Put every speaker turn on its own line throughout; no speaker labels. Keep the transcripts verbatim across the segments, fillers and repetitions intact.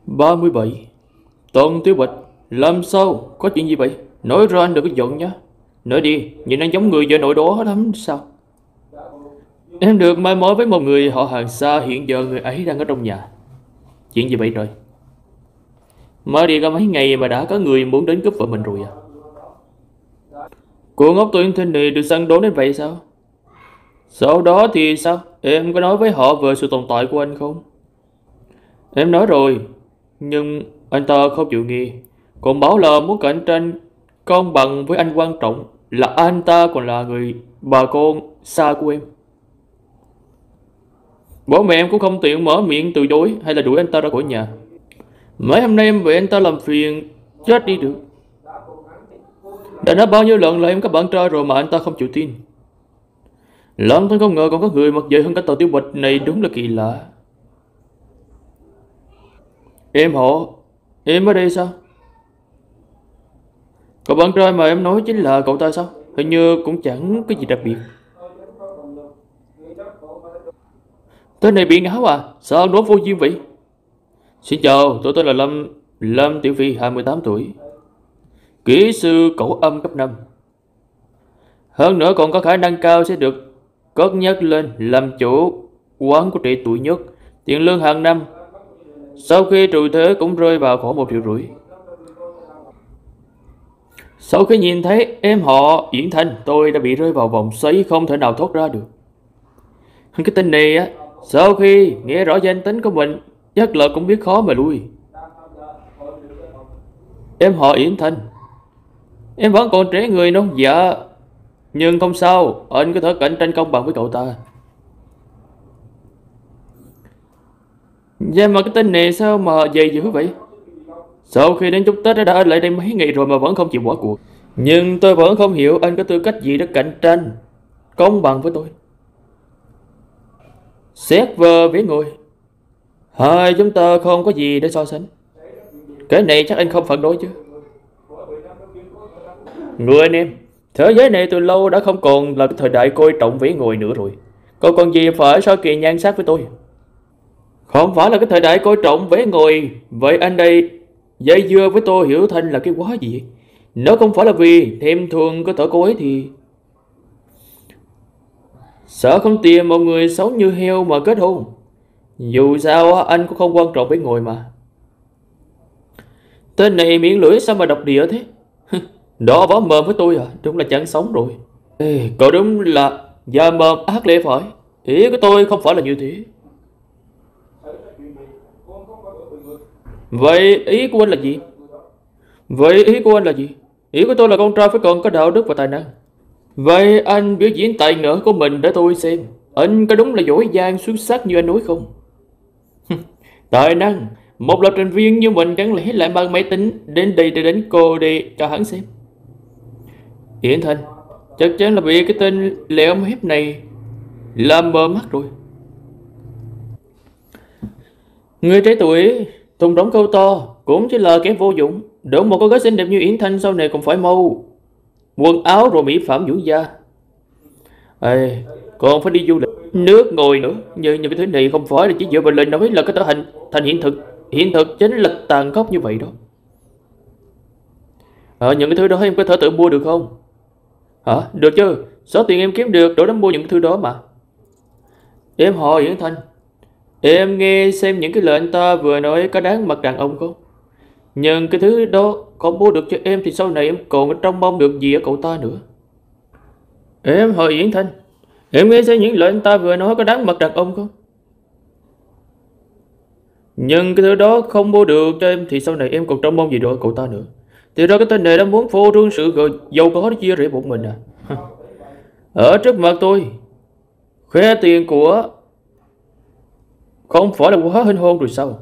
Ba mươi bảy. Tôn Tiểu Bạch, làm sao? Có chuyện gì vậy? Nói ra anh đừng có giận nhá. Nói đi, nhìn anh giống người vợ nội đó lắm sao? Em được mai mối với một người họ hàng xa, hiện giờ người ấy đang ở trong nhà. Chuyện gì vậy trời? Mới đi có mấy ngày mà đã có người muốn đến cướp vợ mình rồi à? Cô ngốc tuyển thiên này được săn đón đến vậy sao? Sau đó thì sao? Em có nói với họ về sự tồn tại của anh không? Em nói rồi, nhưng anh ta không chịu nghe. Còn bảo là muốn cạnh tranh công bằng với anh, quan trọng là anh ta còn là người bà con xa của em. Bố mẹ em cũng không tiện mở miệng từ chối hay là đuổi anh ta ra khỏi nhà. Mấy hôm nay em bị anh ta làm phiền chết đi được. Đã nói bao nhiêu lần là em có bạn trai rồi mà anh ta không chịu tin. Lâm tôi không ngờ còn có người mặc dày hơn cả tàu Tiểu Bạch này, đúng là kỳ lạ. Em họ, em ở đây sao? Cậu bạn trai mà em nói chính là cậu ta sao? Hình như cũng chẳng có gì đặc biệt. Tên này bị ngáo à? Sao nói vô duyên vậy? Xin chào, tôi tên là Lâm Lâm Tiểu Phi, hai mươi tám tuổi, kỹ sư cẩu âm cấp năm. Hơn nữa còn có khả năng cao sẽ được cất nhắc lên làm chủ quán của trẻ tuổi nhất. Tiền lương hàng năm sau khi trừ thuế cũng rơi vào khoảng một triệu rưỡi. Sau khi nhìn thấy em họ Yển Thanh, tôi đã bị rơi vào vòng xoáy không thể nào thoát ra được. Cái tên này á, sau khi nghe rõ danh tính của mình chắc là cũng biết khó mà lui. Em họ Yển Thanh, em vẫn còn trẻ người non dạ, nhưng không sao, anh có thể cạnh tranh công bằng với cậu ta. Vậy mà cái tên này sao mà dày dữ vậy? Sau khi đến chúc Tết đã ở lại đây mấy ngày rồi mà vẫn không chịu bỏ cuộc. Nhưng tôi vẫn không hiểu anh có tư cách gì để cạnh tranh công bằng với tôi. Xét về với người, hai chúng ta không có gì để so sánh. Cái này chắc anh không phản đối chứ? Người anh em, thế giới này từ lâu đã không còn là cái thời đại coi trọng vĩ ngồi nữa rồi. Cậu còn gì phải so kỳ nhan sắc với tôi? Không phải là cái thời đại coi trọng vế ngồi. Vậy anh đây dây dưa với tôi Hiểu Thanh là cái quá gì? Nếu không phải là vì thêm thường có tở cô ấy thì sợ không tìm một người xấu như heo mà kết hôn. Dù sao anh cũng không quan trọng với ngồi mà. Tên này miệng lưỡi sao mà độc địa thế? Đó võ mồm với tôi à? Đúng là chẳng sống rồi. Ê, cậu đúng là da mồm ác lệ phải. Ý của tôi không phải là như thế. Vậy ý của anh là gì? Vậy ý của anh là gì? Ý của tôi là con trai phải còn có đạo đức và tài năng. Vậy anh biểu diễn tài nghệ của mình để tôi xem. Anh có đúng là giỏi giang xuất sắc như anh nói không? Tài năng? Một lập trình viên như mình chẳng lẽ lại mang máy tính đến đây để đánh cô đi cho hắn xem? Yển Thanh, chắc chắn là bị cái tên lẹo mép này làm mờ mắt rồi. Người trẻ tuổi thùng rỗng câu to cũng chỉ là kẻ vô dụng. Đỡ một cô gái xinh đẹp như Yển Thanh sau này còn phải mau quần áo rồi mỹ phẩm dưỡng da. Ê, còn phải đi du lịch nước ngồi nữa. Nhưng những cái thứ này không phải là chỉ dựa vào lời nói là có thể thành thành hiện thực. Hiện thực chính là tàn khốc như vậy đó. À, những cái thứ đó em có thể tự mua được không? Hả? Được chứ. Số tiền em kiếm được đủ để mua những cái thứ đó mà. Em hỏi Yển Thanh, em nghe xem những cái lời anh ta vừa nói có đáng mặt đàn ông không? Nhưng cái thứ đó không mua được cho em thì sau này em còn trông mong được gì ở cậu ta nữa. Em hỏi Yển Thanh, em nghe xem những lời anh ta vừa nói có đáng mặt đàn ông không? Nhưng cái thứ đó không mua được cho em thì sau này em còn trông mong gì được ở cậu ta nữa. Thì ra cái tên này đã muốn phô trương sự giàu có để chia rẽ một mình à? Ở trước mặt tôi khoe tiền của không phải là quá hên hôn rồi sao?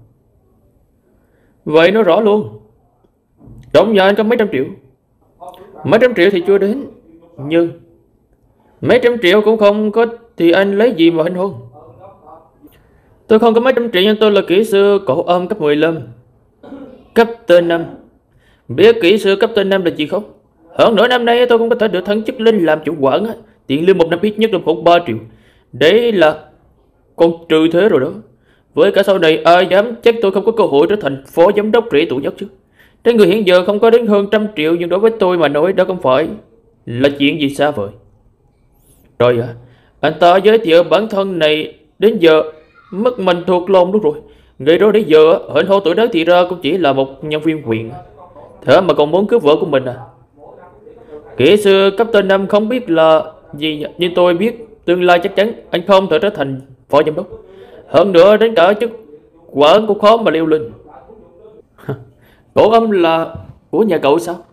Vậy nói rõ luôn, trong nhà anh có mấy trăm triệu. Mấy trăm triệu thì chưa đến, nhưng mấy trăm triệu cũng không có thì anh lấy gì mà hên hôn? Tôi không có mấy trăm triệu nhưng tôi là kỹ sư cổ âm cấp mười lăm, cấp tên năm. Biết kỹ sư cấp tên năm là gì không? Hơn nửa năm nay tôi cũng có thể được thăng chức lên làm chủ quản. Tiền lương một năm ít nhất là khoảng ba triệu. Đấy là còn trừ thuế rồi đó. Với cả sau này ai dám chắc tôi không có cơ hội trở thành phó giám đốc rể tuổi nhất chứ. Trên người hiện giờ không có đến hơn trăm triệu, nhưng đối với tôi mà nói đó không phải là chuyện gì xa vời. Rồi à, anh ta giới thiệu bản thân này đến giờ mất mình thuộc lòng đúng rồi. Người đó đến giờ hình hồ tuổi đó thì ra cũng chỉ là một nhân viên huyện. Thế mà còn muốn cướp vợ của mình à? Kỹ sư cấp tên năm không biết là gì, nhưng tôi biết tương lai chắc chắn anh không thể trở thành phó giám đốc. Hơn nữa đến cả chức quản cũng khó mà leo lên. Cổ âm là của nhà cậu sao?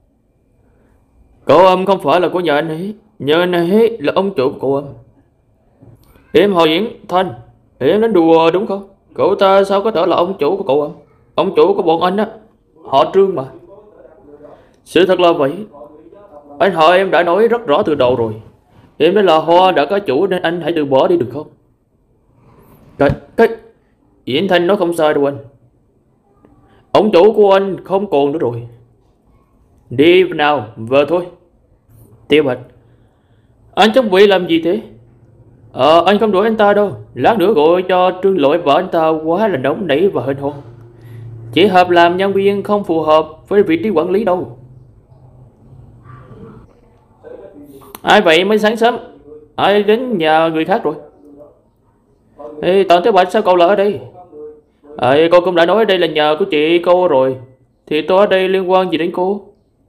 Cổ âm không phải là của nhà anh ấy. Nhà anh ấy là ông chủ của cổ âm. Em hỏi Yến Thanh, em đánh đùa đúng không? Cậu ta sao có thể là ông chủ của cậu âm? Ông chủ của bọn anh á, họ Trương mà. Sự thật là vậy. Anh hỏi em đã nói rất rõ từ đầu rồi. Em nói là Hoa đã có chủ nên anh hãy từ bỏ đi được không? Cái, cái Yến Thanh nói không sai đâu anh. Ông chủ của anh không còn nữa rồi. Đi nào, về thôi. Tiêu Bạch, anh chuẩn bị làm gì thế? Ờ, anh không đuổi anh ta đâu. Lát nữa gọi cho Trương Lỗi vợ anh ta quá là nóng nảy và hên hồn. Chỉ hợp làm nhân viên không phù hợp với vị trí quản lý đâu. Ai vậy mới sáng sớm? Ai đến nhà người khác rồi? Ê, Toàn Thế Bạch sao cậu lại ở đây? Ê, cô cũng đã nói đây là nhà của chị cô rồi. Thì tôi ở đây liên quan gì đến cô?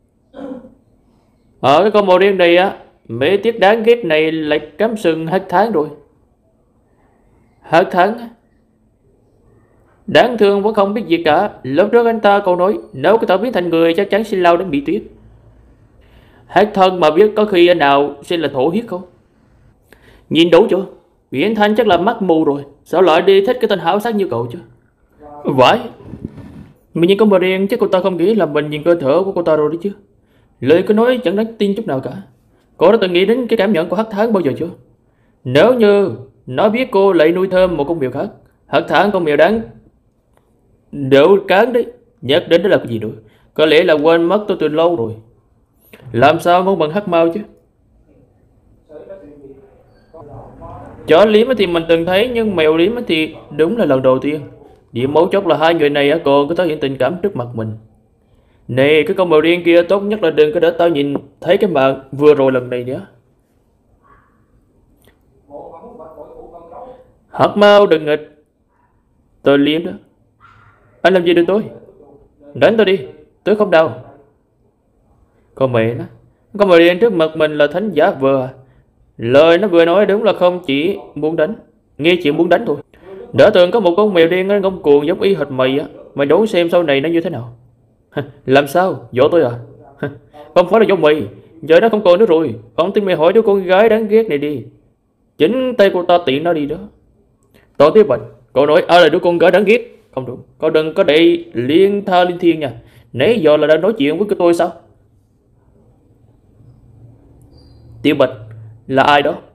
Ở cái con màu đen này á, mấy tiết đáng ghét này lại cắm sừng hết tháng rồi. Hết tháng á? Đáng thương vẫn không biết gì cả. Lúc trước anh ta còn nói nếu có thể biến thành người chắc chắn sẽ lao đến bị tuyết. Hát thân mà biết có khi anh nào sẽ là thổ huyết không? Nhìn đủ chưa? Viễn Thanh chắc là mắt mù rồi. Sao lại đi thích cái tên hảo sắc như cậu chứ? Vãi. Mình nhìn con bà đen chắc cô ta không nghĩ là mình nhìn cơ thể của cô ta rồi đấy chứ. Lời cô nói chẳng đáng tin chút nào cả. Cô đã từng nghĩ đến cái cảm nhận của Hắc Tháng bao giờ chưa? Nếu như nó biết cô lại nuôi thêm một con mèo khác, Hắc Tháng con mèo đáng đểu cán đấy, nhắc đến đó là cái gì nữa? Có lẽ là quên mất tôi từ lâu rồi. Làm sao ngon bằng Hắc Mao chứ? Chó liếm thì mình từng thấy, nhưng mèo liếm thì đúng là lần đầu tiên. Điểm mấu chốt là hai người này còn có thể hiện tình cảm trước mặt mình. Nè, cái con mèo đen kia tốt nhất là đừng có để tao nhìn thấy cái mạng vừa rồi lần này nữa. Hắc Mao đừng nghịch. Tôi liếm đó. Anh làm gì được tôi? Đánh tôi đi, tôi không đau. Con mẹ nó, con mèo đen trước mặt mình là thánh giả vờ à? Lời nó vừa nói đúng là không chỉ muốn đánh, nghe chuyện muốn đánh thôi. Đã từng có một con mèo đen nó ngông cuồng giống y hệt mày á. Mày đoán xem sau này nó như thế nào? Làm sao? Dỗ tôi à? Không phải là do mày. Giờ nó không còn nữa rồi. Còn tin mày hỏi đứa con gái đáng ghét này đi. Chính tay cô ta tiện nó đi đó. Tôi tiếp bệnh. Cậu nói ai là đứa con gái đáng ghét? Không đúng. Cậu đừng có để liên tha liên thiên nha. Nãy giờ là đang nói chuyện với tôi sao? Tiểu Bạch là ai đó?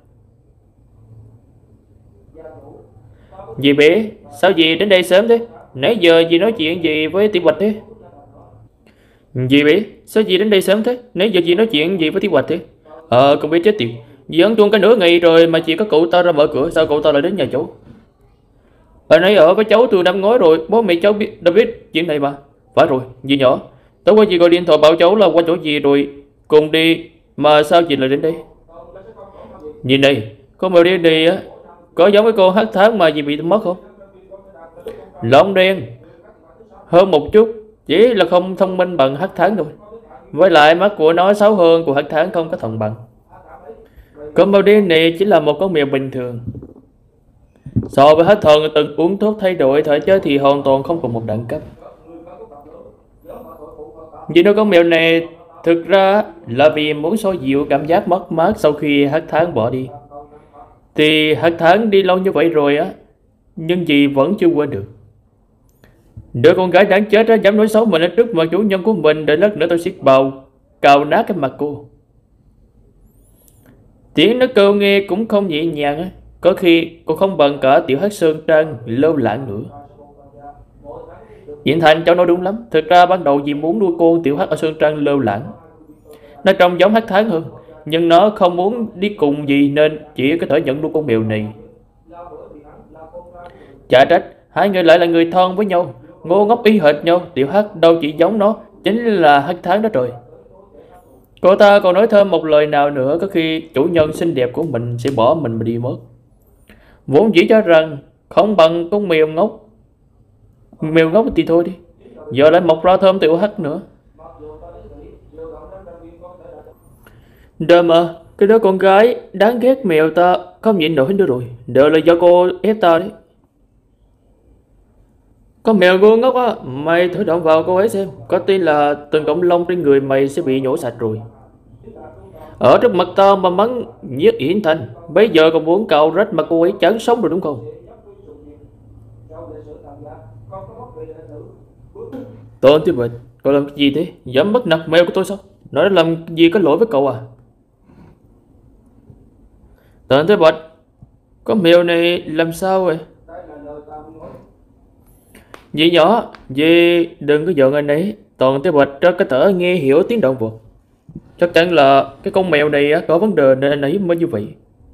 Dì bé, sao dì đến đây sớm thế? Nãy giờ dì nói chuyện gì với Tiểu Bạch thế? Dì bé, sao dì đến đây sớm thế? Nãy giờ dì nói chuyện gì với Tiểu Bạch thế? Ờ, con bé chết tiệt. Dì ăn tuôn cả nửa ngày rồi mà chỉ có cậu ta ra mở cửa. Sao cậu ta lại đến nhà cháu? Anh ấy ở với cháu từ năm ngoái rồi. Bố mẹ cháu biết, đã biết chuyện này mà. Phải rồi, dì nhỏ. Tối qua dì gọi điện thoại bảo cháu là qua chỗ dì rồi cùng đi. Mà sao dì lại đến đây? Dì này, con mèo đen này á, có giống cái con Hắc Tháng mà dì bị mất không? Lông đen hơn một chút, chỉ là không thông minh bằng Hắc Tháng thôi. Với lại mắt của nó xấu hơn của Hắc Tháng không có thần bằng. Con mèo đen này chỉ là một con mèo bình thường. So với hết thần từng uống thuốc thay đổi thể chất thì hoàn toàn không cùng một đẳng cấp. Vì nó con mèo này thực ra là vì muốn xoa dịu cảm giác mất mát sau khi Hắc Tháng bỏ đi. Thì Hắc Tháng đi lâu như vậy rồi á, nhưng dì vẫn chưa quên được. Đứa con gái đáng chết á, dám nói xấu mình ở trước mặt chủ nhân của mình, để lát nữa tôi siết bào cào nát cái mặt cô. Tiếng nó kêu nghe cũng không nhẹ nhàng á, có khi cô không bằng cả tiểu Hắc Sơn Trang lâu lãng nữa. Diễn Thành cháu nói đúng lắm. Thực ra ban đầu dì muốn nuôi con tiểu Hắc ở Sơn Trang lâu lãng. Nó trông giống Hắc Tháng hơn, nhưng nó không muốn đi cùng gì nên chỉ có thể nhận nuôi con mèo này. Chả trách, hai người lại là người thân với nhau, ngu ngốc y hệt nhau, Tiểu Hắc đâu chỉ giống nó, chính là Hắc Tháng đó rồi. Cô ta còn nói thêm một lời nào nữa, có khi chủ nhân xinh đẹp của mình sẽ bỏ mình mà đi mất. Vốn dĩ cho rằng không bằng con mèo ngốc. Mèo ngốc thì thôi đi, giờ lại mọc ra thơm Tiểu Hắc nữa. Đờ mà, cái đứa con gái đáng ghét mèo ta không nhịn nổi nữa rồi, đều là do cô ép ta đấy. Con mèo ngu ngốc á, mày thử động vào cô ấy xem, có tin là từng cọng lông trên người mày sẽ bị nhổ sạch rồi. Ở trước mặt tao mà mắng Nhiếp Yến Thanh, bây giờ còn muốn cạo rách mà cô ấy chán sống rồi đúng không? Tôn Tiểu Bạch, cậu làm cái gì thế? Dám bắt nạt mèo của tôi sao? Nó đã làm gì có lỗi với cậu à? Tôn Tiểu Bạch, con mèo này làm sao vậy? Dì nhỏ, dì đừng có giận anh ấy. Tôn Tiểu Bạch rất có thể nghe hiểu tiếng động vật. Chắc chắn là cái con mèo này có vấn đề nên anh ấy mới như vậy.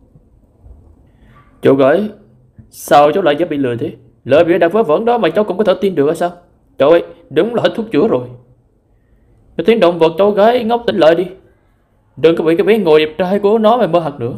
Cháu gái, sao cháu lại dám bị lừa thế? Lời bịa đặt vớ vẩn đó mà cháu cũng có thể tin được hay sao? Trời ơi, đúng là hết thuốc chữa rồi. Cái tiếng động vật cháu gái ngốc tỉnh lại đi. Đừng có bị cái bé ngồi đẹp trai của nó mà mơ hạt nữa.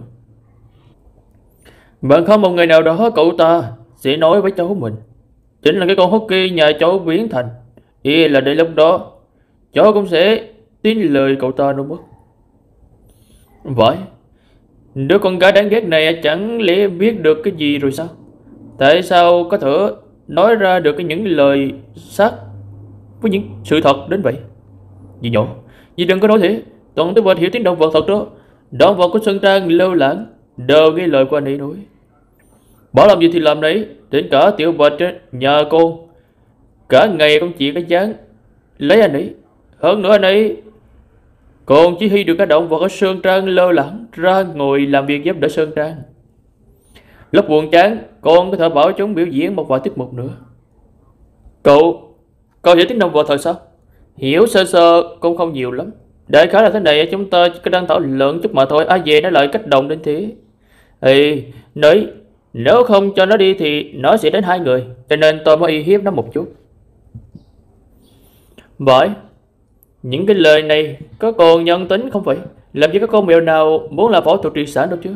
Bạn không một ngày nào đó cậu ta sẽ nói với cháu mình chính là cái con hockey nhà cháu biến thành. Ý là đến lúc đó cháu cũng sẽ tin lời cậu ta nữa mất. Vậy đứa con gái đáng ghét này chẳng lẽ biết được cái gì rồi sao? Tại sao có thể nói ra được cái những lời sát với những sự thật đến vậy? Dì nhỏ, dì đừng có nói thế. Toàn Tiểu Bạch hiểu tiếng động vật thật đó. Động vật của Sơn Trang lâu lãng đều nghe lời của anh ấy nói. Bảo làm gì thì làm đấy. Đến cả Tiểu Bạch nhà cô cả ngày cũng chỉ có dáng lấy anh ấy. Hơn nữa anh ấy còn chỉ huy được các động vật ở Sơn Trang lơ lẳng ra ngồi làm việc giúp đỡ Sơn Trang. Lúc buồn chán con có thể bảo chúng biểu diễn một vài tiết mục nữa. Cậu Cậu hiểu tiếng động vật thật sao? Hiểu sơ sơ cũng không nhiều lắm. Đại khái là thế này, chúng ta chỉ đang thảo luận chút mà thôi. Ai về nó lại kích động đến thế. Ê, nói nếu không cho nó đi thì nó sẽ đến hai người, cho nên tôi mới uy hiếp nó một chút. Bởi những cái lời này có còn nhân tính không vậy? Làm gì có con mèo nào muốn làm phẫu thuật triệt sản đâu chứ.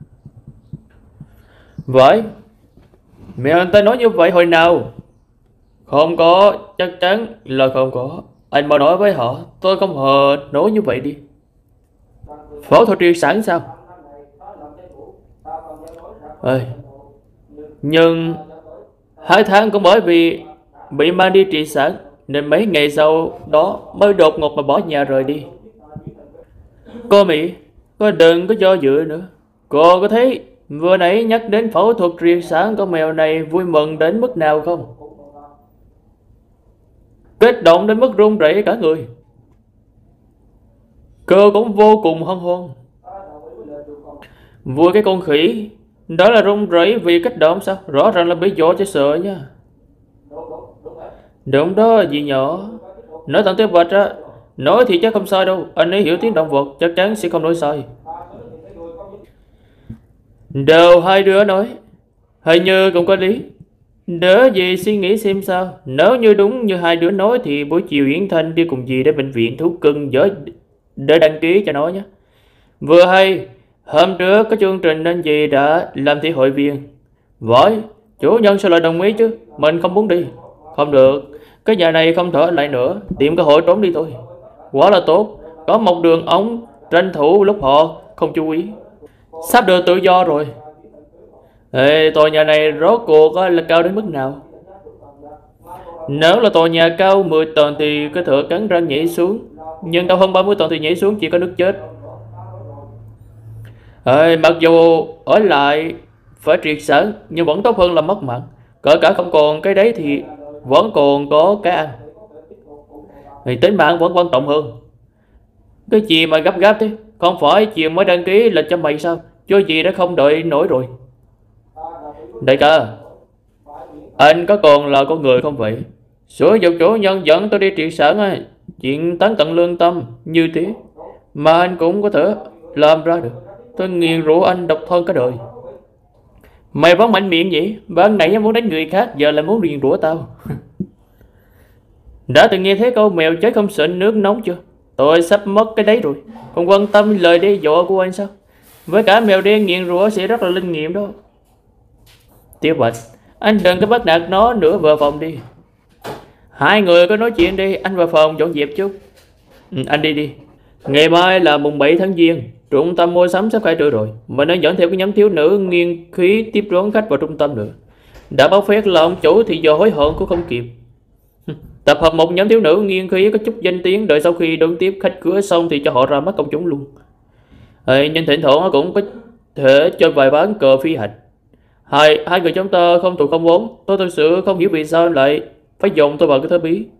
Vậy mèo anh ta nói như vậy hồi nào? Không có, chắc chắn là không có. Anh mà nói với họ, tôi không hề nói như vậy đi. Phẫu thuật triệt sản sao? Ê, nhưng hai tháng cũng bởi vì bị mang đi triệt sản nên mấy ngày sau đó mới đột ngột mà bỏ nhà rời đi. Cô Mỹ, cô đừng có do dự nữa. Cô có thấy vừa nãy nhắc đến phẫu thuật triệt sản con mèo này vui mừng đến mức nào không? Kích động đến mức run rẩy cả người. Cô cũng vô cùng hân hoan. Vui cái con khỉ. Đó là run rẩy vì kích động sao? Rõ ràng là bị dọa cho sợ nha. Đúng đó dì nhỏ. Nói thằng Tiểu Bạch á, nói thì chắc không sai đâu. Anh ấy hiểu tiếng động vật, chắc chắn sẽ không nói sai. Đều hai đứa nói, hình như cũng có lý. Đỡ gì suy nghĩ xem sao. Nếu như đúng như hai đứa nói thì buổi chiều Yến Thanh đi cùng dì đến bệnh viện thú cưng với để đăng ký cho nó nhé. Vừa hay hôm trước có chương trình nên dì đã làm thi hội viên. Vậy chủ nhân sao lại đồng ý chứ? Mình không muốn đi. Không được, cái nhà này không thở lại nữa, tìm cơ hội trốn đi thôi. Quá là tốt, có một đường ống tranh thủ lúc họ không chú ý. Sắp được tự do rồi. Ê, tòa nhà này rốt cuộc là cao đến mức nào? Nếu là tòa nhà cao mười tầng thì có thể cắn răng nhảy xuống, nhưng cao hơn ba mươi tầng thì nhảy xuống chỉ có nước chết. Ê, mặc dù ở lại phải triệt sản nhưng vẫn tốt hơn là mất mạng. Cỡ cả không còn cái đấy thì vẫn còn có cái ăn. Thì tính mạng vẫn quan trọng hơn. Cái gì mà gấp gáp thế? Không phải chiều mới đăng ký là cho mày sao? Cho gì đã không đợi nổi rồi. Đại ca, anh có còn là con người không vậy? Sử dụng chủ nhân dẫn tôi đi triệt sản á, chuyện tán tận lương tâm như thế mà anh cũng có thể làm ra được. Tôi nghiền rũ anh độc thân cả đời. Mày vẫn mạnh miệng vậy? Ban nãy muốn đánh người khác, giờ lại muốn riêng rủa tao. Đã từng nghe thấy câu mèo chết không sợ nước nóng chưa? Tôi sắp mất cái đấy rồi. Không quan tâm lời đe dọa của anh sao? Với cả mèo đen nghiện rủa sẽ rất là linh nghiệm đó. Tiểu Bạch, anh đừng có bắt nạt nó nữa, vào phòng đi. Hai người có nói chuyện đi, anh vào phòng dọn dẹp chút. Ừ, anh đi đi. Ngày mai là mùng bảy tháng Giêng, trung tâm mua sắm sắp khai trương rồi. Mình đang dẫn theo cái nhóm thiếu nữ nghiên khí tiếp đón khách vào trung tâm nữa. Đã báo phét là ông chủ thì giờ hối hận cũng không kịp. Tập hợp một nhóm thiếu nữ nghiên khí có chút danh tiếng, đợi sau khi đón tiếp khách cửa xong thì cho họ ra mắt công chúng luôn. Ê, nhưng thỉnh thoảng cũng có thể cho vài bán cờ phi hành. Hai hai người chúng ta không tụ không vốn, tôi thực sự không hiểu vì sao lại phải dồn tôi vào cái thứ bí.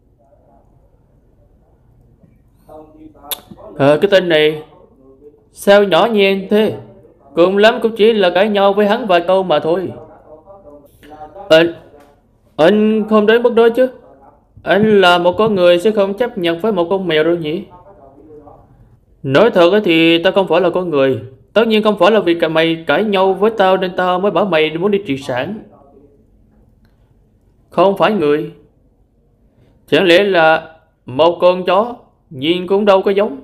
À, cái tên này sao nhỏ nhen thế? Cùng lắm cũng chỉ là cãi nhau với hắn vài câu mà thôi. Anh anh không đến mức đó chứ? Anh là một con người sẽ không chấp nhận với một con mèo đâu nhỉ? Nói thật thì tao không phải là con người. Tất nhiên không phải là vì cả mày cãi nhau với tao nên tao mới bảo mày muốn đi triệt sản. Không phải người. Chẳng lẽ là một con chó? Nhìn cũng đâu có giống.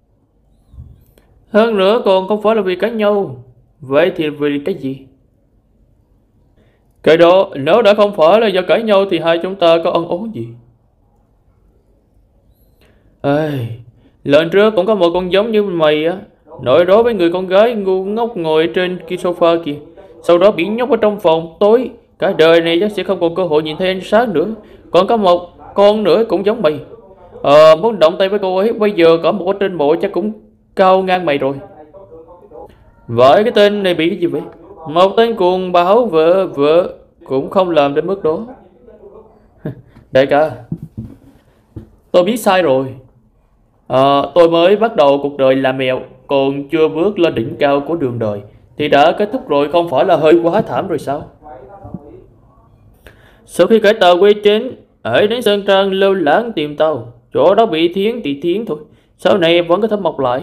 Hơn nữa còn không phải là vì cãi nhau. Vậy thì vì cái gì? Cái đó nếu đã không phải là do cãi nhau thì hai chúng ta có ân oán gì? Ê, lần trước cũng có một con giống như mày á, nội đối với người con gái ngu ngốc ngồi trên kia sofa kìa. Sau đó bị nhốt ở trong phòng tối. Cả đời này chắc sẽ không còn cơ hội nhìn thấy ánh sáng nữa. Còn có một con nữa cũng giống mày. Ờ, muốn động tay với cô ấy, bây giờ có một ở trên bộ chắc cũng cao ngang mày rồi. Vậy cái tên này bị cái gì vậy? Một tên cuồng báo vợ vợ cũng không làm đến mức đó. Đại ca, tôi biết sai rồi. À, tôi mới bắt đầu cuộc đời làm mèo, còn chưa bước lên đỉnh cao của đường đời thì đã kết thúc rồi, không phải là hơi quá thảm rồi sao? Sau khi cải tạo quy chính, hãy đến Sơn Trang lưu lãng tìm tao. Chỗ đó bị thiến thì thiến thôi, sau này vẫn có thể mọc lại.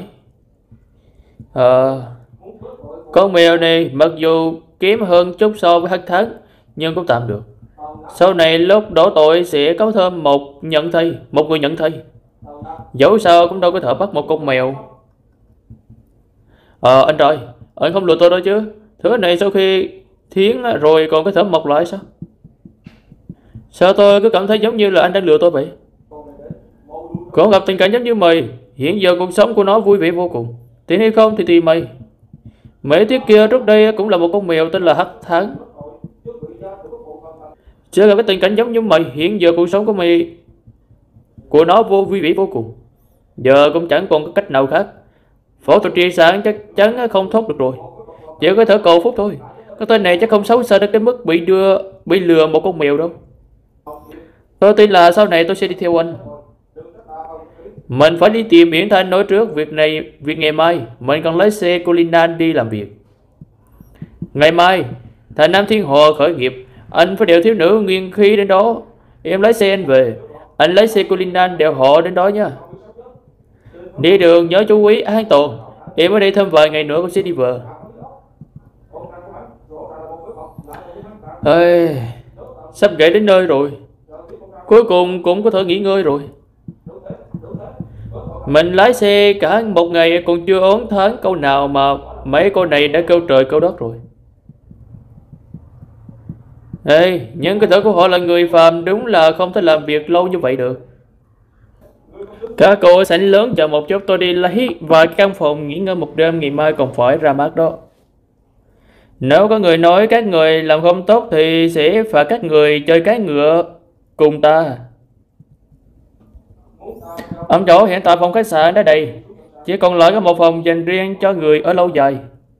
À, con mèo này mặc dù kém hơn chút so với hắc tháng, nhưng cũng tạm được. Sau này lúc đổ tội sẽ có thêm một nhận thây, một người nhận thây. Dẫu sao cũng đâu có thể bắt một con mèo. Ờ à, anh trai, anh không lừa tôi đâu chứ? Thứ này sau khi thiến rồi còn có thể mọc lại sao? Sao tôi cứ cảm thấy giống như là anh đang lừa tôi vậy? Còn gặp tình cảnh giống như mày, hiện giờ cuộc sống của nó vui vẻ vô cùng. Thì hay không thì tùy mày. Mấy tiết kia trước đây cũng là một con mèo tên là Hắc Tháng. Chưa gặp cái tình cảnh giống như mày, hiện giờ cuộc sống của mày của nó vô vui vẻ vô cùng. Giờ cũng chẳng còn có cách nào khác. Phẫu thuật triệt sản chắc chắn không thoát được rồi, chỉ có thể cầu phúc thôi. Cái tên này chắc không xấu xa đến cái mức bị đưa bị lừa một con mèo đâu. Tôi tin là sau này tôi sẽ đi theo anh. Mình phải đi tìm Yến Thanh nói trước việc này. Việc ngày mai mình còn lấy xe Colinan đi làm việc. Ngày mai Thành Nam Thiên Hồ khởi nghiệp, anh phải đeo thiếu nữ nguyên khí đến đó. Em lái xe anh về, anh lấy xe Colinan đeo họ đến đó nha. Đi đường nhớ chú ý an toàn. Em ở đây thêm vài ngày nữa cũng sẽ đi về. Ê, sắp ghé đến nơi rồi, cuối cùng cũng có thể nghỉ ngơi rồi. Mình lái xe cả một ngày còn chưa ốn tháng câu nào mà mấy cô này đã kêu trời kêu đất rồi. Ê, nhưng cái thở của họ là người phàm, đúng là không thể làm việc lâu như vậy được. Các cô ở sảnh lớn chờ một chút, tôi đi lấy vài căn phòng nghỉ ngơi một đêm, ngày mai còn phải ra mắt đó. Nếu có người nói các người làm không tốt thì sẽ phạt các người chơi cái ngựa cùng ta. Ông chủ, hiện tại phòng khách sạn đã đầy, chỉ còn lại có một phòng dành riêng cho người ở lâu dài.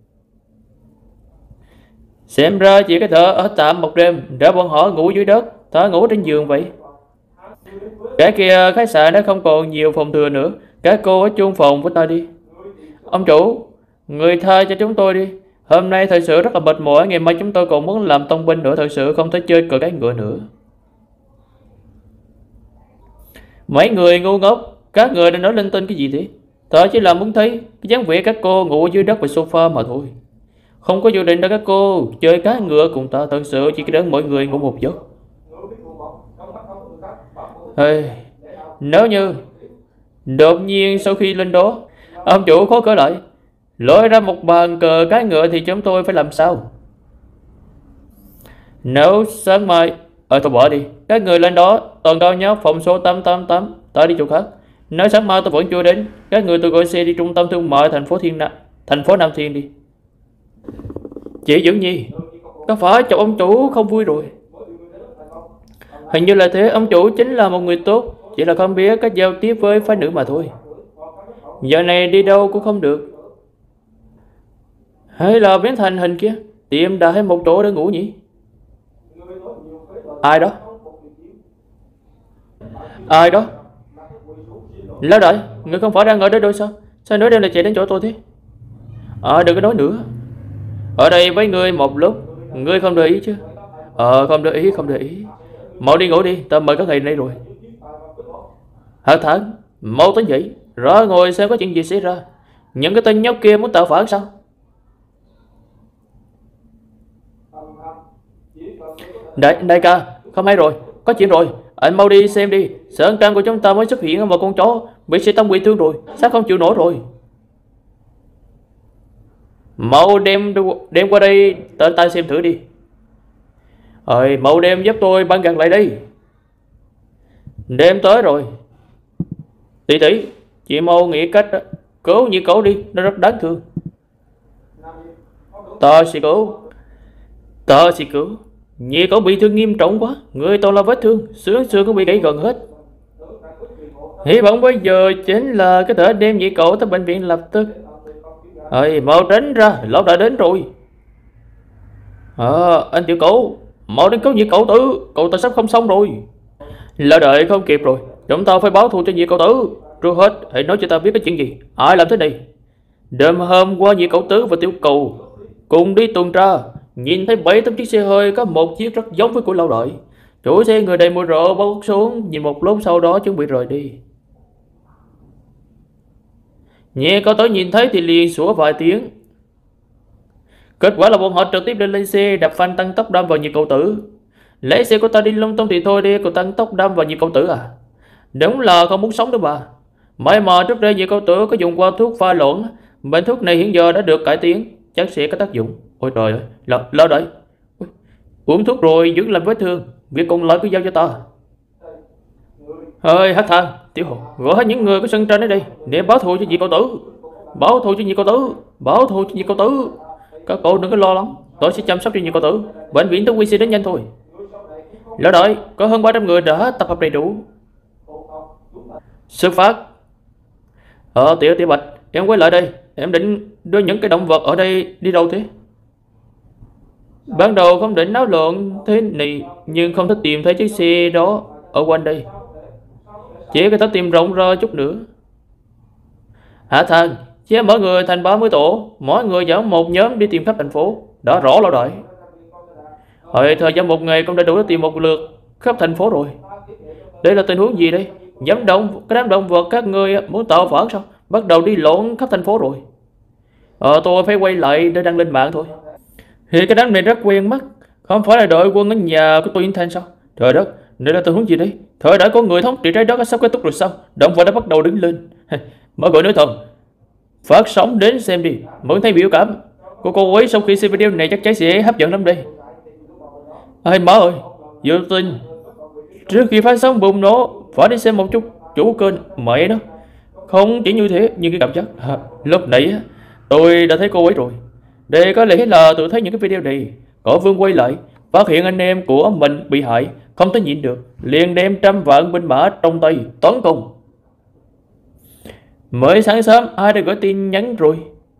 Xem ra chỉ có thể ở tạm một đêm, để bọn họ ngủ dưới đất, ta ngủ trên giường vậy. Cái kia khách sạn đã không còn nhiều phòng thừa nữa, các cô ở chung phòng với ta đi. Ông chủ, người tha cho chúng tôi đi. Hôm nay thật sự rất là mệt mỏi, ngày mai chúng tôi còn muốn làm tông binh nữa, thật sự không thể chơi cờ cái ngựa nữa. Mấy người ngu ngốc, các người đang nói linh tinh cái gì thế? Tôi chỉ là muốn thấy cái dáng vẻ các cô ngủ dưới đất và sofa mà thôi. Không có dự định đâu các cô. Chơi cá ngựa cùng ta thật sự chỉ để mọi người ngủ một giấc. Hey, nếu như đột nhiên sau khi lên đó ông chủ khóa cửa lại, lôi ra một bàn cờ cái ngựa thì chúng tôi phải làm sao? Nếu sáng mai Ờ thôi bỏ đi. Các người lên đó, tầng cao nhất phòng số tám tám tám. Ta đi chỗ khác. Nếu sáng mai tôi vẫn chưa đến, các người tôi gọi xe đi trung tâm thương mại thành phố Thiên Nam, thành phố Nam Thiên đi. Chị Dưỡng Nhi, có phải chồng ông chủ không vui rồi? Hình như là thế. Ông chủ chính là một người tốt, chỉ là không biết cách giao tiếp với phái nữ mà thôi. Giờ này đi đâu cũng không được. Hay là biến thành hình kia, tìm đã hay một chỗ để ngủ nhỉ? Ai đó? Ai đó? Lão đại, người không phải đang ở đây đâu sao? Sao nói đêm lại chạy đến chỗ tôi thế? Ờ đừng có nói nữa. Ở đây với người một lúc, ngươi không để ý chứ? Ờ không để ý, không để ý. Mau đi ngủ đi, ta mời các ngày nay rồi. Hả Thắng, mau tới dậy, ra ngồi xem có chuyện gì xảy ra. Những cái tên nhóc kia muốn tạo phản sao? Đại, đại ca, không hay rồi, có chuyện rồi. Anh mau đi xem đi. Sở Ân Trang của chúng ta mới xuất hiện một con chó bị sĩ tâm bị thương rồi, sắp không chịu nổi rồi. Mau đem đem qua đây, tới tay xem thử đi. Rồi, mau đem giúp tôi băng gạc lại đi. Đem tới rồi. Tỷ tỷ, chị mau nghĩ cách cứu như cậu đi, nó rất đáng thương. Ta sẽ cứu. Ta sẽ cứu. Như cậu bị thương nghiêm trọng quá, người toàn là vết thương, xương xương cũng bị gãy gần hết. Hy vọng bây giờ chính là cái thể đem nhị cậu tới bệnh viện lập tức. Ơi, mau tránh ra, lão đã đến rồi. À, anh tiểu cậu, mau đến cứu nhị cậu tử, cậu ta sắp không xong rồi. Lão đợi không kịp rồi, chúng ta phải báo thù cho nhị cậu tử. Trước hết, hãy nói cho ta biết cái chuyện gì, ai làm thế này. Đêm hôm qua nhị cậu tử và tiểu cầu cùng đi tuần tra, nhìn thấy bảy tấm chiếc xe hơi, có một chiếc rất giống với của lão đợi. Chủ xe người đầy mùi rượu bốc xuống, nhìn một lúc sau đó chuẩn bị rời đi. Nhẹ cậu tử nhìn thấy thì liền sủa vài tiếng. Kết quả là bọn họ trực tiếp lên lên xe, đập phanh tăng tốc đâm vào nhị cậu tử. Lấy xe của ta đi lung tung thì thôi đi, cậu tăng tốc đâm vào nhị cậu tử à? Đúng là không muốn sống đâu mà. May mà trước đây nhị cậu tử có dùng qua thuốc pha lộn, bệnh thuốc này hiện giờ đã được cải tiến, chắc sẽ có tác dụng. Ôi trời ơi, là lo đấy. Uống thuốc rồi dưỡng lành vết thương, việc còn lại cứ giao cho ta. Ơi Hắc Thang, Tiểu Hồ, gọi hết những người có sân tranh đến đây để báo thù cho nhị cậu tử. Báo thù cho nhị cậu tử, báo thù cho nhị cậu tử. Các cậu đừng có lo lắng, tôi sẽ chăm sóc cho nhị cậu tử. Bệnh viện Tứ Quy sẽ đến nhanh thôi. Lão đợi, có hơn ba trăm người đã tập hợp đầy đủ. Xuất phát. Ờ Tiểu Tiểu Bạch, em quay lại đây. Em định đưa những cái động vật ở đây đi đâu thế? Ban đầu không định náo loạn thế này, nhưng không thể tìm thấy chiếc xe đó ở quanh đây. Chỉ có thể tìm rộng ra chút nữa. Hạ Thang, chia mỗi người thành ba mươi tổ, mỗi người dẫn một nhóm đi tìm khắp thành phố. Đã rõ lão đại. Hồi thời gian một ngày cũng đã đủ để tìm một lượt khắp thành phố rồi. Đây là tình huống gì đây? Dám động cái đám động vật các người muốn tạo phản sao? Bắt đầu đi lộn khắp thành phố rồi. Ờ tôi phải quay lại để đăng lên mạng thôi. Thì cái đám này rất quen mắt. Không phải là đội quân ở nhà của tôi Thanh sao? Trời đất, đây là tình huống gì đấy? Thời đã có người thống trị trái đất sắp kết thúc rồi sao? Động vật đã bắt đầu đứng lên. Mọi người nói thật, phát sóng đến xem đi, muốn thấy biểu cảm của cô ấy sau khi xem video này chắc chắn sẽ hấp dẫn lắm đây. Ê má ơi, vô tin trước khi phát sóng bùng nổ phải đi xem một chút chủ kênh mẹ đó. Không chỉ như thế, nhưng cái cảm giác à, lúc nãy tôi đã thấy cô ấy rồi. Đây có lẽ là tự thấy những cái video này. Có Vương quay lại, phát hiện anh em của mình bị hại, không thể nhịn được, liền đem trăm vạn binh mã trong tay tấn công. Mới sáng sớm ai đã gửi tin nhắn rồi?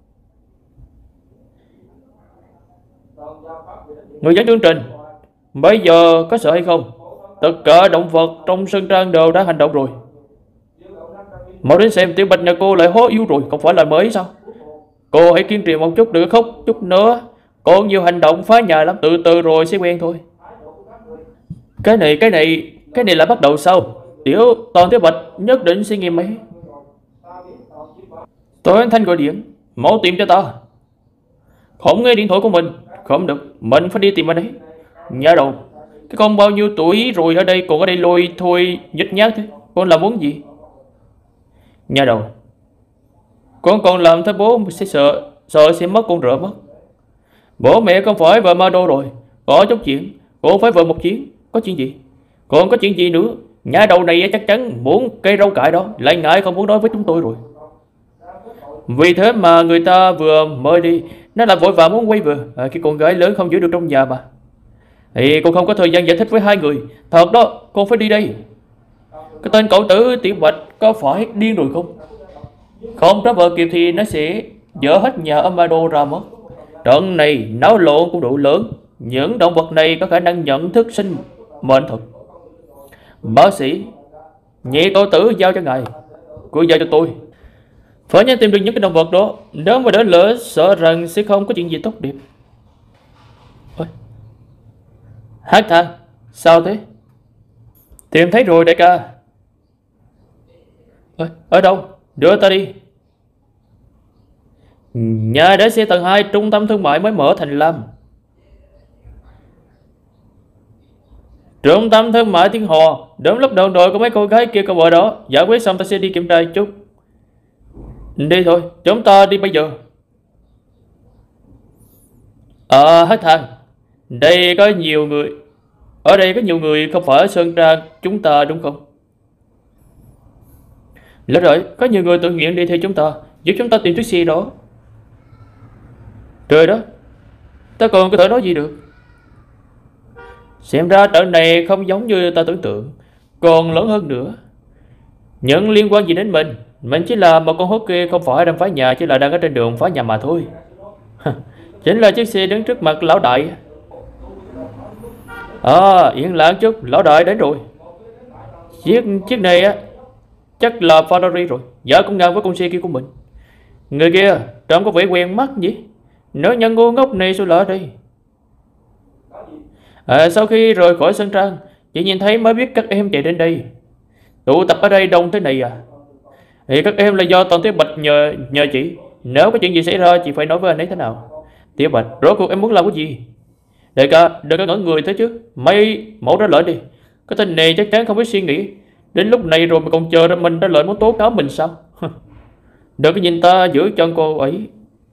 Người dẫn chương trình, bây giờ có sợ hay không? Tất cả động vật trong sân trang đều đã hành động rồi. Mau đến xem, Tiểu Bạch nhà cô lại hố yêu rồi, không phải là mới sao? Cô hãy kiên trì một chút, đừng khóc chút nữa. Còn nhiều hành động phá nhà lắm, từ từ rồi sẽ quen thôi. Cái này, cái này, cái này là bắt đầu sau. Tiểu Toàn Tiểu Bạch nhất định sẽ nghiêm mấy. Tôi anh Thanh gọi điện, mau tìm cho ta. Không nghe điện thoại của mình. Không được, mình phải đi tìm anh ấy. Nhà đầu, cái con bao nhiêu tuổi rồi ở đây còn ở đây lôi thôi nhích nhát thế. Con làm muốn gì? Nhà đầu, con còn làm thế bố sẽ sợ, sợ sẽ mất con rỡ mất. Bố mẹ con phải vợ ma đô rồi. Có chút chuyện, con phải vợ một chuyến. Có chuyện gì? Còn có chuyện gì nữa? Nhà đầu này chắc chắn muốn cây rau cải đó, lại ngại không muốn nói với chúng tôi rồi. Vì thế mà người ta vừa mời đi, nó là vội vã muốn quay về. À, cái con gái lớn không giữ được trong nhà mà. Thì con không có thời gian giải thích với hai người. Thật đó, con phải đi đây. Cái tên cậu tử Tiểu Bạch có phải điên rồi không? Không trả vợ kịp thì nó sẽ dỡ hết nhà Amado ra mất. Trận này náo lộn cũng đủ lớn. Những động vật này có khả năng nhận thức sinh mệnh thật. Bác sĩ, nhị cậu tử giao cho ngài, cứ giao cho tôi. Phải nhanh tìm được những cái động vật đó. Nếu mà đỡ lỡ sợ rằng sẽ không có chuyện gì tốt đẹp. Ôi, Hát Thang, sao thế? Tìm thấy rồi đại ca. Ôi, ở đâu? Đưa ta đi. Nhà để xe tầng hai trung tâm thương mại mới mở thành Lam. Trung tâm thương mại Thiên Hồ. Đến lúc đoàn đội của mấy cô gái kia có vợ đó giải quyết xong ta sẽ đi kiểm tra chút. Đi thôi, chúng ta đi bây giờ. Ờ, Hát Thang, đây có nhiều người. Ở đây có nhiều người không phải ở Sơn Trang chúng ta đúng không? Lỡ rồi, có nhiều người tự nguyện đi theo chúng ta, giúp chúng ta tìm chiếc xe đó. Trời đó, ta còn có thể nói gì được. Xem ra trận này không giống như ta tưởng tượng, còn lớn hơn nữa. Những liên quan gì đến mình? Mình chỉ là một con hốt kia, không phải đang phá nhà, chỉ là đang ở trên đường phá nhà mà thôi. Chính là chiếc xe đứng trước mặt lão đại. À, yên lặng chút, lão đại đến rồi. Chiếc chiếc này á chắc là Ferrari rồi, giá cũng ngang với con xe kia của mình. Người kia trông có vẻ quen mắt nhỉ? Nếu nhân ngu ngốc này sao lại ở đây? À, sau khi rời khỏi sân trang, chị nhìn thấy mới biết các em chạy đến đây. Tụ tập ở đây đông thế này à? Thì các em là do Toàn Tiểu Bạch nhờ nhờ chị. Nếu có chuyện gì xảy ra chị phải nói với anh ấy thế nào? Tiểu Bạch, rốt cuộc em muốn làm cái gì? Đại ca, đừng có ngẩn người thế chứ. Mày mẫu ra lợi đi. Cái tên này chắc chắn không biết suy nghĩ. Đến lúc này rồi mà còn chờ ra mình ra lợi muốn tố cáo mình sao? Đừng có nhìn ta giữ chân cô ấy.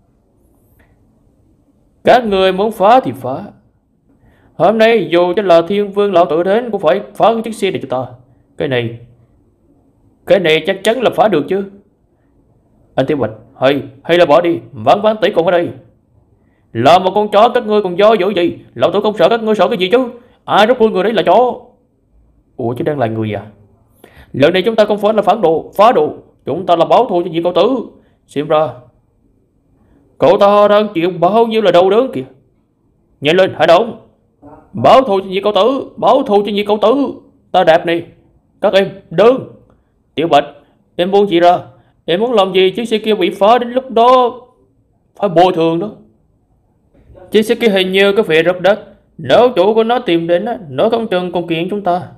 Các người muốn phá thì phá. Hôm nay dù cho là Thiên Vương lão tử đến cũng phải phá cái chiếc xe này cho ta. Cái này Cái này chắc chắn là phá được chứ. Anh Tiểu Bạch, hay hay là bỏ đi. Ván ván tỷ còn ở đây. Là một con chó các ngươi còn do dữ gì? Lão tử không sợ, các ngươi sợ cái gì chứ? Ai rút lui người đấy là chó. Ủa chứ đang là người à? Lần này chúng ta không phải là phản đồ, phá đồ. Chúng ta là báo thù cho vị cậu tử. Xem ra cậu ta đang chịu bao nhiêu là đau đớn kìa. Nhanh lên, hãy động. Báo thù cho vị cậu tử, báo thù cho vị cậu tử. Ta đẹp này. Các em, đơn. Tiểu Bạch, em buông chị ra. Em muốn làm gì chiếc xe kia bị phá, đến lúc đó phải bồi thường đó. Chiếc xe kia hình như có vẻ rất đắt. Nếu chủ của nó tìm đến, nó không chừng còn kiện chúng ta.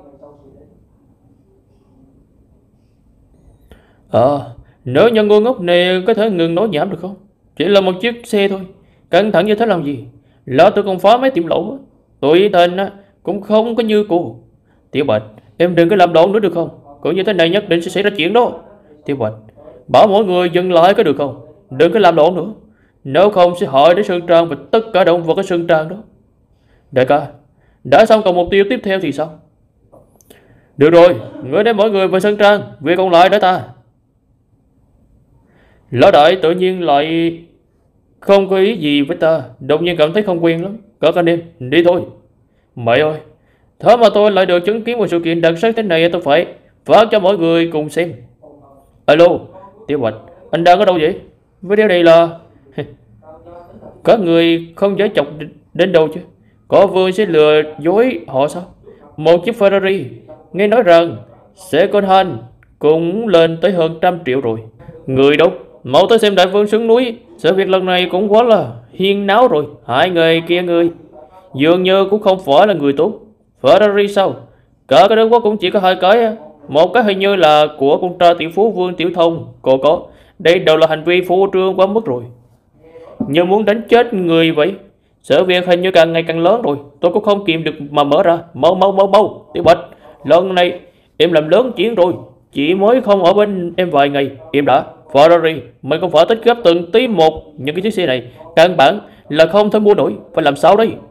Ờ, à, nếu nhân ngu ngốc này có thể ngừng nói nhảm được không? Chỉ là một chiếc xe thôi, cẩn thận như thế làm gì? Lỡ tôi còn phá mấy tiệm lẩu. Tụi tên cũng không có như cô. Tiểu Bạch, em đừng có làm lộn nữa được không? Cứ như thế này nhất định sẽ xảy ra chuyện đó. Tiểu Bạch, bảo mọi người dừng lại có được không? Đừng có làm lộn nữa. Nếu không sẽ hỏi đến Sơn Trang và tất cả động vật ở Sơn Trang đó. Đại ca, đã xong còn mục tiêu tiếp theo thì sao? Được rồi, ngươi đem mọi người về Sơn Trang, việc còn lại để ta. Lão đại tự nhiên lại không có ý gì với ta, đột nhiên cảm thấy không quen lắm. Các anh em, đi thôi. Mẹ ơi, thế mà tôi lại được chứng kiến một sự kiện đặc sắc thế này, tôi phải phát cho mọi người cùng xem. Alo, Tiểu Bạch, anh đang ở đâu vậy? Video này là... Các người không dễ chọc đến đâu chứ? Có vương sẽ lừa dối họ sao? Một chiếc Ferrari, nghe nói rằng sẽ con hành cũng lên tới hơn trăm triệu rồi. Người đâu? Mau tới xem đại vương xuống núi. Sự việc lần này cũng quá là hiên náo rồi. Hai người kia người dường như cũng không phải là người tốt. Ferrari sao? Cả cái đất quốc cũng chỉ có hai cái. Một cái hình như là của con trai tiểu phú Vương Tiểu Thông. Cô có. Đây đều là hành vi phô trương quá mức rồi. như muốn đánh chết người vậy. Sự việc hình như càng ngày càng lớn rồi, tôi cũng không kìm được mà mở ra. Mau mau mau mau, Tiểu Bạch, lần này em làm lớn chuyện rồi. Chỉ mới không ở bên em vài ngày, em đã. Ferrari, mình không phải tích góp từng tí một những cái chiếc xe này, căn bản là không thể mua nổi. Phải làm sao đây?